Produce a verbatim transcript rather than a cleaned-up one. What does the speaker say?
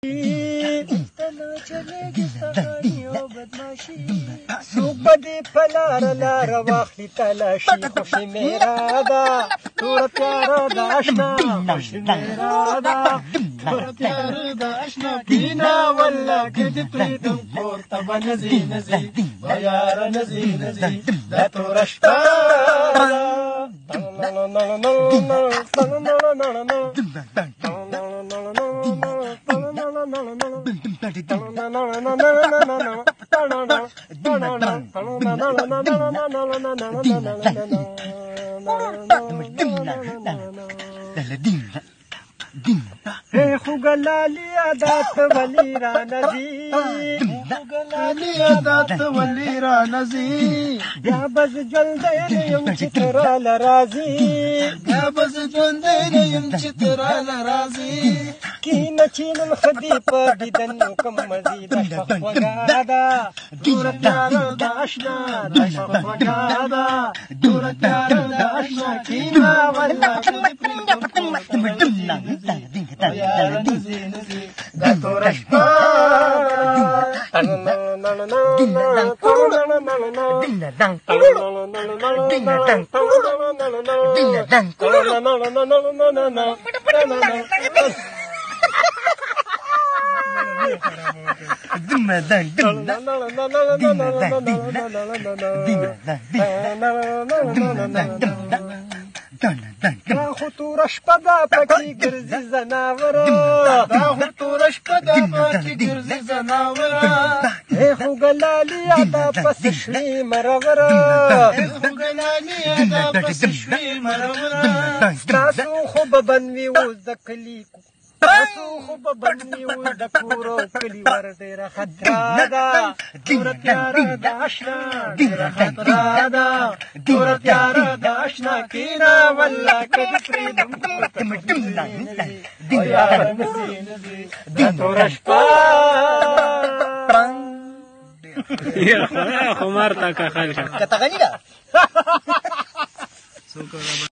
څوک به دې په لاره لاره واخلي تلاشي خوښي مې راده توره تیاره ده اشنا خوښي مې راده توره تیاره ده اشنا کینه والله که دې پرېږدم کور ته به نه ځې نه ځې به یاره نه ځې نه ځې دا توره شپه Hey, Hugalali adat walira nazi. Hugalali adat walira nazi. Ya baz jalde yum chitra la razi. Ya baz jalde yum chitra la razi. Ki nachin al khadi pa didan kam mazid shafwagada. Durat yara dashna shafwagada. Durat yara dashna kina walla da tora shpa دا خو توره شپه ده پکې ګرځي زناوره دا خو توره شپه ده پکې ګرځي زناوره ای خوږلاليه دا پسې شوې مرغره ای خوږلاليه دا پسې شوې مرغره ستاسو خو به بند وي اوس د کلي تاسو خو به بند وي اوس د کور او کلي ور ډېره خطره ده توره تیاره ده اشنا ډېره خطره ده توره تیاره ده اشنا کښېنه والله که دې پرېږدم کور ته به نه ځې او یاره نه ځې نه ځې دا توره شپه خمار تا که خلشه که ته غني ده